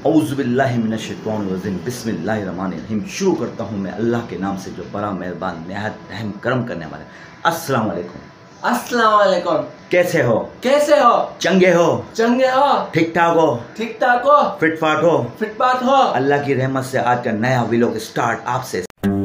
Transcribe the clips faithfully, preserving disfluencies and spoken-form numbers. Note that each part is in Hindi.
औज़ुबिल्लाहि मिनश्शैतानिर्रजीम बिस्मिल्लाहिर्रहमानिर्रहीम। शुरू करता हूँ मैं अल्लाह के नाम से जो बड़ा मेहरबान निहायत रहम करम करने वाला है। अस्सलाम वालेकुम। अस्सलाम वालेकुम। कैसे हो? कैसे हो? चंगे हो? चंगे हो? ठीक ठाक हो? ठीक ठाक हो? फिट फाट हो? फिट फाट हो? अल्लाह की रहमत से आज का नया व्लॉग स्टार्ट आपसे।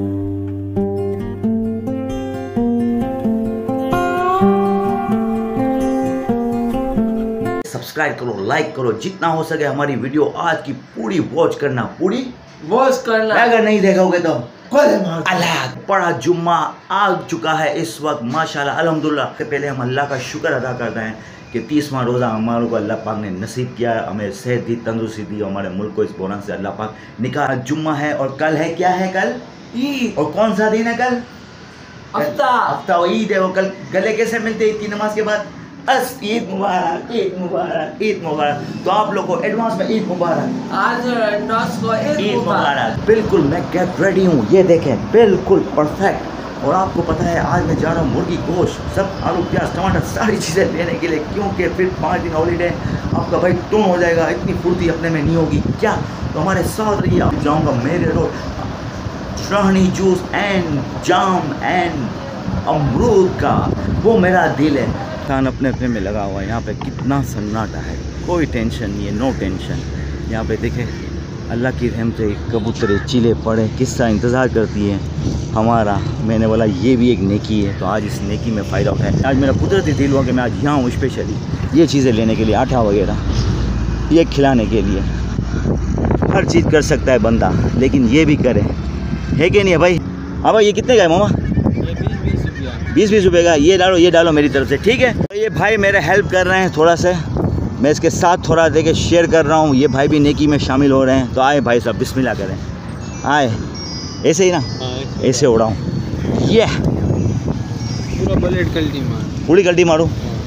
सब्सक्राइब करो, लाइक करो, जितना हो सके हमारी वीडियो आज की पूरी वॉच करना, पूरी वॉच करना। अगर नहीं देखोगे तो अल्लाह। बड़ा जुम्मा आ चुका है इस वक्त माशाल्लाह अल्हम्दुलिल्लाह। के पहले हम अल्लाह का शुक्र अदा करते हैं कि तीसवां रोज़ा हमारे को अल्लाह पाक ने नसीब किया, हमें सेहत दी, तंदुरुस्ती दी, हमारे मुल्क को इस बोरान से अल्लाह पाक निकाला। जुम्मा है और कल है, क्या है कल? ईद। और कौन सा दिन है कल? हफ्ता। हफ्ता ईद है। वो कल गले कैसे मिलते ईद की नमाज के बाद? अस ईद मुबारक, ईद मुबारक, ईद मुबारक। तो आप लोगों को एडवांस में ईद मुबारक। आज एडवांस को ईद मुबारक। बिल्कुल मैं गेट रेडी हूँ, ये देखें बिल्कुल परफेक्ट। और आपको पता है आज मैं जा रहा हूँ मुर्गी गोश्त, सब आलू प्याज टमाटर सारी चीज़ें लेने के लिए, क्योंकि फिर पाँच दिन हॉलीडे आपका भाई टून हो जाएगा, इतनी फुर्ती अपने में नहीं होगी क्या। तो हमारे साथ रहिए। आप जाऊँगा मेरे रोड शाहनी जूस एंड जाम एंड अमरूद का, वो मेरा दिल है। खान अपने अपने में लगा हुआ है। यहाँ पे कितना सन्नाटा है, कोई टेंशन नहीं है, नो टेंशन। यहाँ पे देखे अल्लाह की रहमत से कबूतरें चीले पड़े किस तरह इंतज़ार करती है हमारा। मैंने बोला ये भी एक नेकी है, तो आज इस नेकी में फ़ायदा उठाए। आज मेरा कुदरती दिल हुआ कि मैं आज यहाँ हूँ स्पेशली ये चीज़ें लेने के लिए, आटा वगैरह ये खिलाने के लिए। हर चीज़ कर सकता है बंदा, लेकिन ये भी करे, है कि नहीं है भाई? हाँ भाई, ये कितने का है मामा? बीस बीस रुपये का। ये डालो, ये डालो मेरी तरफ से, ठीक है। तो ये भाई मेरे हेल्प कर रहे हैं थोड़ा सा, मैं इसके साथ थोड़ा देके शेयर कर रहा हूँ। ये भाई भी नेकी में शामिल हो रहे हैं। तो आए भाई साहब बिस्मिल्लाह करें, आए ऐसे ही ना, ऐसे उड़ाऊँ ये पूरा बुलेट कल्टी मार, पूरी कल्टी मारूँ।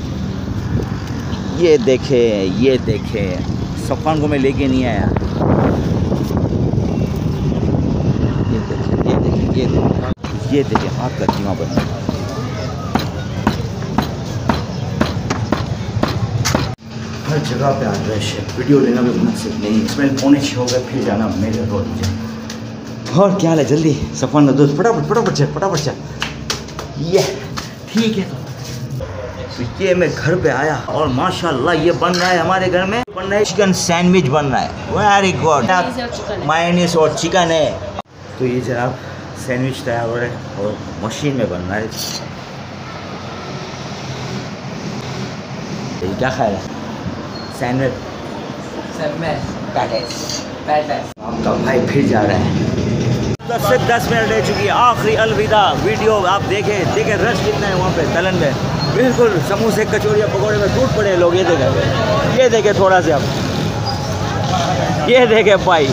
ये देखे, ये देखे सफ़ान को मैं लेके नहीं आया। ये देखे, ये देखे, ये देखे, ये देखे हाथ का कीमा बना। हर जगह पे आज रश है, वीडियो लेना भी मुनासिब नहीं। इसमें पौने छः हो गए, फिर जाना मेरे रोड मुझे। और क्या है, जल्दी सफ़ान दो, फटाफट फटाफट चल, फटाफट चल। ये ठीक है। तो ये मैं घर पे आया और माशाल्लाह ये बन रहा है हमारे घर में, बन रहा है चिकन सैंडविच बन रहा है। Very good. मायोनीज और चिकन है। तो ये जनाब सैंडविच तैयार हो रहा है और मशीन में बन रहा है। ये क्या ख्याल है? सैंडविच आपका भाई फिर जा रहा है। दस से दस मिनट रह चुकी है, आखिरी अलविदा वीडियो। आप देखें देखें रश कितना है वहाँ पे तलन में, बिल्कुल समोसे कचौड़ियाँ पकौड़े में टूट पड़े लोग। ये देखें, ये देखें थोड़ा सा आप, ये देखें भाई,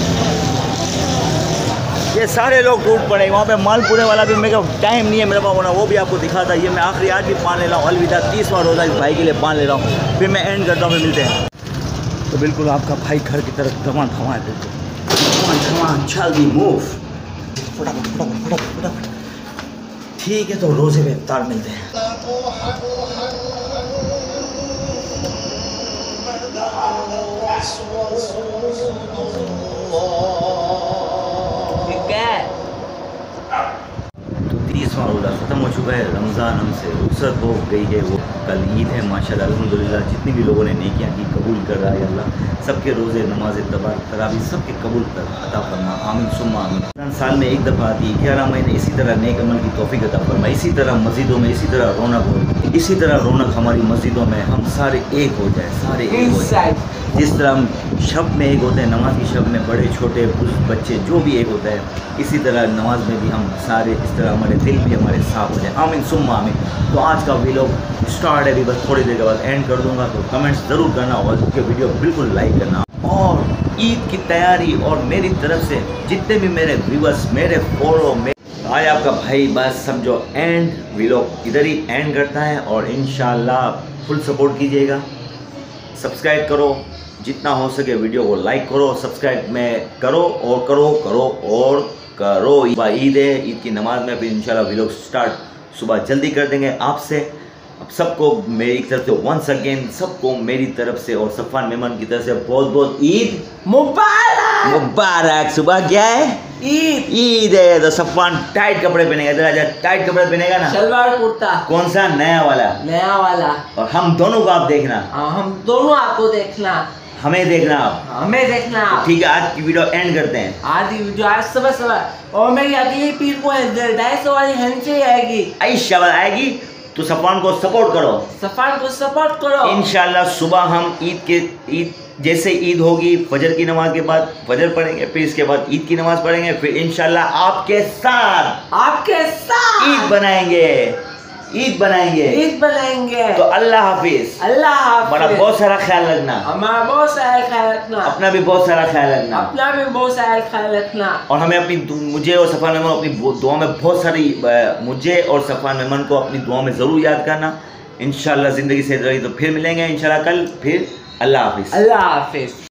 ये सारे लोग टूट पड़े वहाँ पे। मालपुरे वाला भी मेरे को टाइम नहीं है मेरे पास होना, वो भी आपको दिखाता। ये मैं आखिरी आज भी पान ले रहा हूँ, अलविदा तीसवां रोज़ा इस भाई के लिए पान ले रहा हूँ, फिर मैं एंड करता हूँ, फिर मिलते हैं। तो बिल्कुल आपका भाई घर की तरफ धमा धमा धमा जल्दी मूव, फटाफट फटाफट फटाफट फटाफट। ठीक है, तो रोज़े में इफ्तार मिलते हैं। तीसवां रोज़ा ख़त्म हो चुका है, रमज़ान हमसे रुखसत हो गई है। वो कल ईद है माशाल्लाह अल्हम्दुलिल्लाह। जितनी भी लोगों ने नेकियां की कबूल कर रहा है अल्लाह, सबके रोज़े नमाज तबार तरावी सबके कबूल कर अता फरमा, आमीन सुम्मा आमीन। साल में एक दफ़ा आती है, ग्यारह महीने इसी तरह नेक अमल की तौफीक अता फरमा। इसी तरह मस्जिदों में इसी तरह रौनक हो, इसी तरह रौनक हमारी मस्जिदों में हम सारे एक हो जाए, सारे एक हो जाए। जिस तरह हम शब में एक होते हैं, नमाज की शब में बड़े छोटे बच्चे जो भी एक होता है, इसी तरह नमाज में भी हम सारे इस तरह हमारे दिल भी हमारे साफ हो जाए, आमीन सुम्मा आमीन। तो आज का व्लॉग स्टार्ट है, अभी बस थोड़ी देर के बाद एंड कर दूंगा। तो कमेंट्स ज़रूर करना और उसके वीडियो बिल्कुल लाइक करना। और ईद की तैयारी और मेरी तरफ से जितने भी मेरे व्यूअर्स, मेरे फॉलो में आए, आपका भाई बस समझो एंड व्लॉग इधर ही एंड करता है। और इंशाल्लाह फुल सपोर्ट कीजिएगा, सब्सक्राइब करो, जितना हो सके वीडियो को लाइक करो, सब्सक्राइब में करो और करो करो और करो। ईद है, ईद की नमाज में फिर इंशाल्लाह व्लॉग स्टार्ट सुबह जल्दी कर देंगे आपसे। सबको मेरी तरफ से वंस अगेन सबको मेरी तरफ से और सफ़ान मेमन की तरफ से बहुत बहुत ईद मुबारक। मुबारक। सुबह क्या है? ईद। ईद है। तो सफ़ान टाइट कपड़े पहनेगा, इधर आजा, टाइट कपड़े पहनेगा ना। सलवार कुर्ता। कौन सा? नया वाला। नया वाला। और हम दोनों को आप देखना। हाँ, हम दोनों आपको देखना। हमें देखना आप। हमें देखना आप। ठीक है, आज की वीडियो एंड करते हैं। आज की वीडियो आज सुबह सुबह और मेरी अगली पीर को ढाई सौ वाली हंसी आएगी। आई शबल आएगी तो सफ़ान को सपोर्ट करो, सफ़ान को सपोर्ट करो। इंशाल्लाह सुबह हम ईद के ईद जैसे ईद होगी फजर की नमाज के बाद फजर पढ़ेंगे, फिर इसके बाद ईद की नमाज पढ़ेंगे, फिर इंशाल्लाह आपके साथ आपके साथ ईद बनाएंगे, ईद बनाएंगे, ईद बनाएंगे। तो अल्लाह हाफिज। अल्लाह हाफिज। बड़ा बहुत सारा ख्याल रखना, हमारा बहुत सारा ख्याल रखना, अपना भी बहुत सारा ख्याल रखना, अपना भी बहुत सारा ख्याल रखना। और हमें अपनी मुझे और सफ़ान मेमन अपनी दुआ में बहुत सारी मुझे और सफ़ान मेमन को अपनी दुआ में ज़रूर याद करना। इंशाल्लाह ज़िंदगी से रही तो फिर मिलेंगे इंशाल्लाह कल। फिर अल्लाह हाफिज। अल्लाह हाफिज।